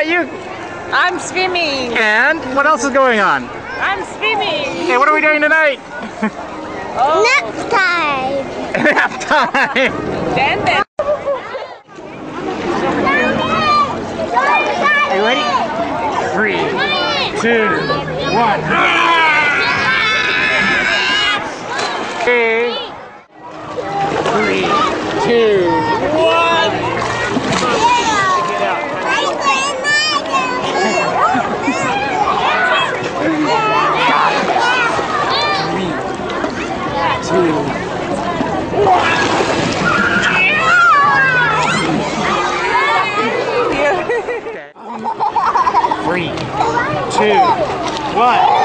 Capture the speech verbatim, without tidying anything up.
about you? I'm swimming. And what else is going on? I'm swimming. Hey, what are we doing tonight? Oh. Nap time. Nap time. Then, then. Are you ready? Three, two, one. Okay. Three, two, one. Get out. Three, two, one. Three, two, one.